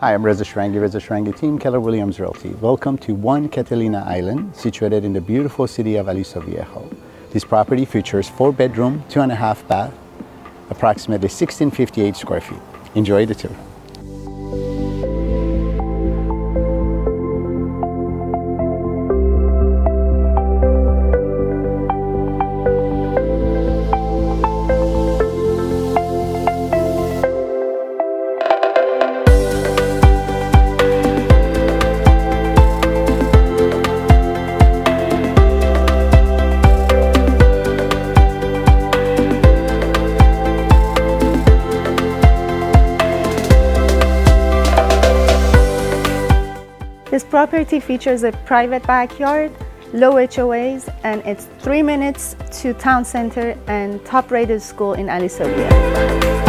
Hi, I'm Reza Shrangi team, Keller Williams Realty. Welcome to One Catalina Island, situated in the beautiful city of Aliso, Viejo. This property features 4-bedroom, 2.5 bath, approximately 1658 square feet. Enjoy the tour. This property features a private backyard, low HOAs, and it's 3 minutes to town center and top-rated school in Aliso.